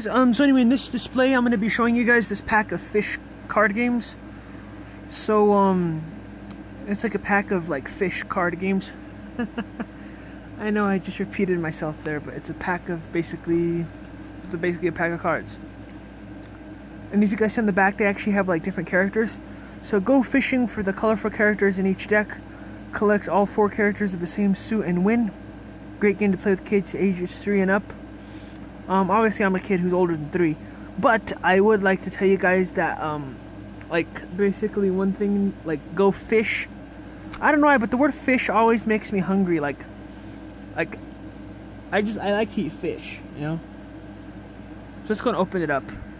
guys, so anyway, in this display I'm going to be showing you guys this pack of fish card games. So it's like a pack of like fish card games. I know I just repeated myself there, but it's a pack of basically a pack of cards. And if you guys see on the back, they actually have like different characters. So go fishing for the colorful characters in each deck. Collect all 4 characters of the same suit and win. Great game to play with kids ages 3 and up. Obviously I'm a kid who's older than 3, but I would like to tell you guys that like basically one thing, like go fish. I don't know why, but the word fish always makes me hungry. Like I like to eat fish, you know. So let's go and open it up.